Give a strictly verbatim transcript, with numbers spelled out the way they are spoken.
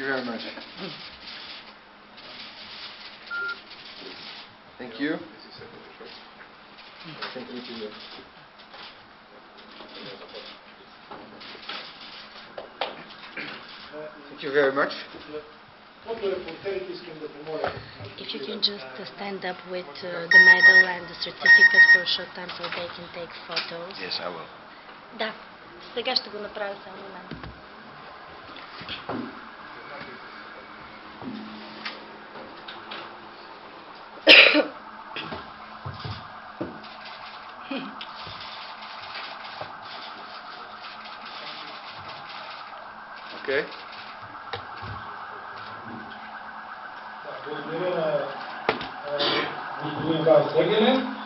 very much. Thank you. Thank you to you. Thank you very much. If you can just uh, stand up with uh, the medal and the certificate for a short time so they can take photos. Yes, I will. Да, сега ще го направя само момент. Okay. Благодаря на господин Ван Сегелен.